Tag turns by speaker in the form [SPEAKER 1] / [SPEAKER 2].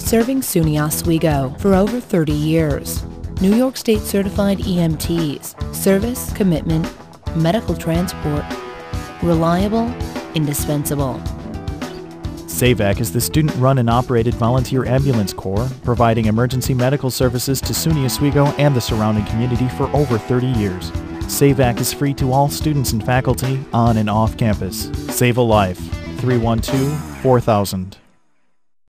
[SPEAKER 1] serving SUNY Oswego for over 30 years. New York State certified EMTs, service, commitment, medical transport, reliable, indispensable.
[SPEAKER 2] Savac is the student-run and operated volunteer ambulance corps, providing emergency medical services to SUNY Oswego and the surrounding community for over 30 years. Savac is free to all students and faculty on and off campus. Save a life. 312-4000.